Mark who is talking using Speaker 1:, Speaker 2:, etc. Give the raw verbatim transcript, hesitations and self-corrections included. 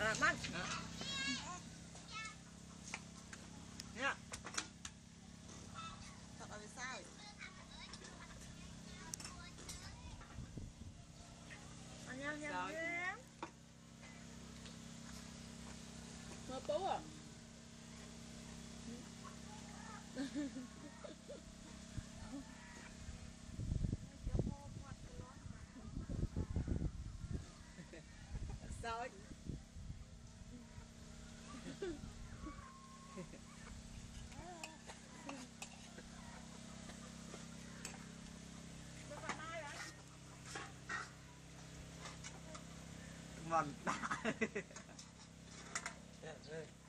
Speaker 1: À, bắt nha. Thật là vì sao? Anh nhau nhau ghê.
Speaker 2: Mơ bố à?
Speaker 1: Sao ấy? Mình đã.